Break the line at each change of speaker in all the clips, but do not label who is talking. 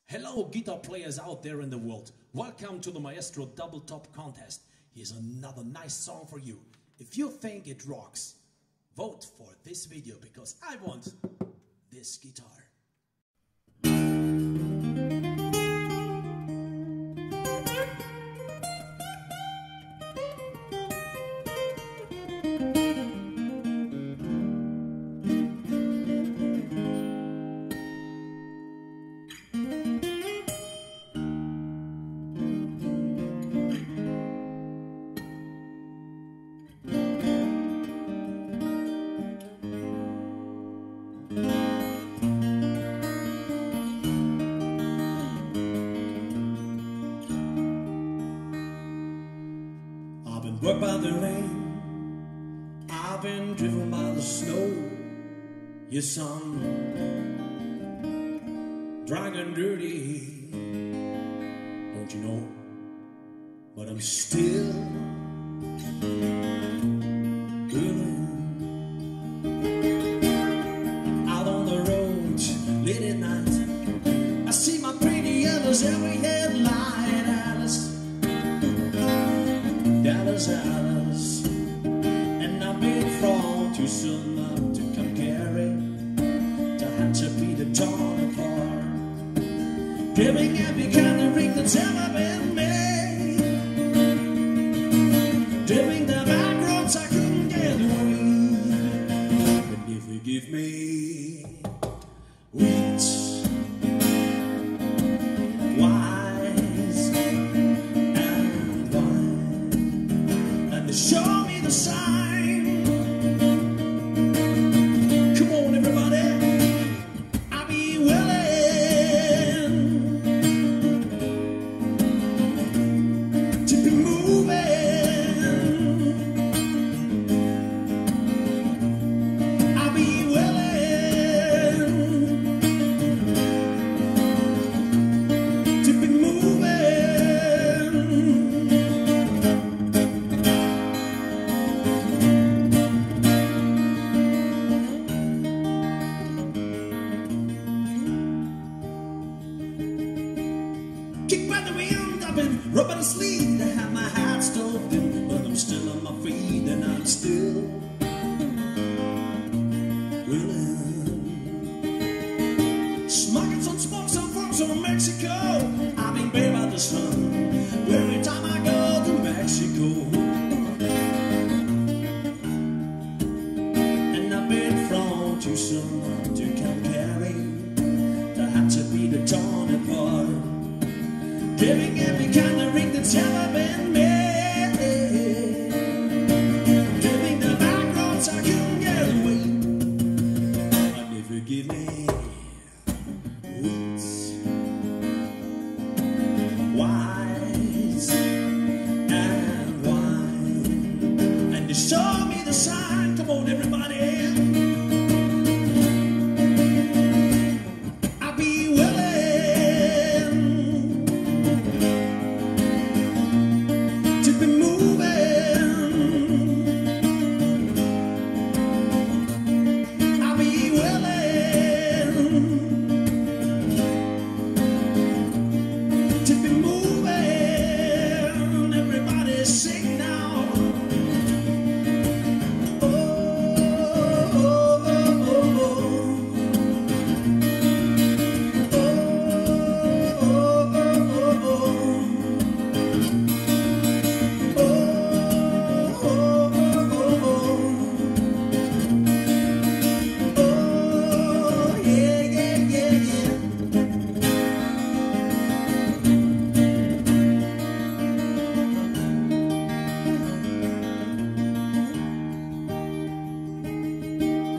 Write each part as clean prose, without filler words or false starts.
Hello guitar players out there in the world. Welcome to the Maestro Double Top Contest. Here's another nice song for you. If you think it rocks, vote for this video because I want this guitar.
Worked by the rain, I've been driven by the snow. Yes, I'm drunk and dirty, don't you know? But I'm still Willin. Out on the road late at night, I see my pretty others every headlight. Alice, and I've been from too soon up to come carry, to have to be the torn apart, giving every kind of ring that's ever been made, dipping the back roads I couldn't get away. But if you give me wheat, show me the sign. Come on, everybody, I'll be willing to be moving. I'll be willing to be moving. Rubbing a sleeve to have my heart stoved in, but I'm still on my feet and I'm still Willin. Smoking some smoke, some folks from Mexico. I've been bathed by the sun every time I go to Mexico. And I've been from Tucson to Calgary, to have to be the torn apart, giving every kind of ring that's ever been made, giving the back roads I couldn't get away. And if you give me wheat, white and wine, and you show me the sign. Come on, everybody. I'll be willing to be moving. I'll be willing to be moving. Everybody sing now. Oh, oh, oh, oh, oh.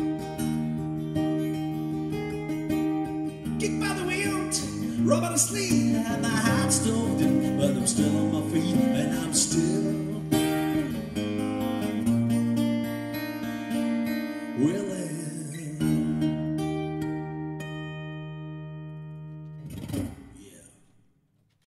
Kick by the wind, rub out a sleeve.